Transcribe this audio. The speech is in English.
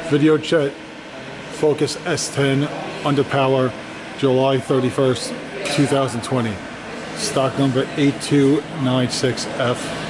Videojet Focus S-10 under power, July 31st, 2020. Stock number 8296F.